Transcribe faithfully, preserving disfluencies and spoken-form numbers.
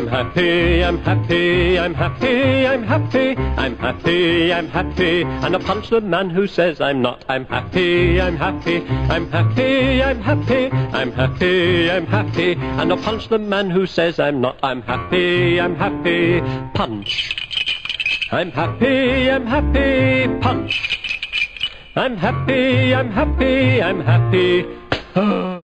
I'm happy, I'm happy, I'm happy, I'm happy, I'm happy, I'm happy, and I'll punch the man who says I'm not. I'm happy, I'm happy, I'm happy, I'm happy, I'm happy, I'm happy, and I'll punch the man who says I'm not. I'm happy, I'm happy, punch. I'm happy, I'm happy, punch. I'm happy, I'm happy, I'm happy.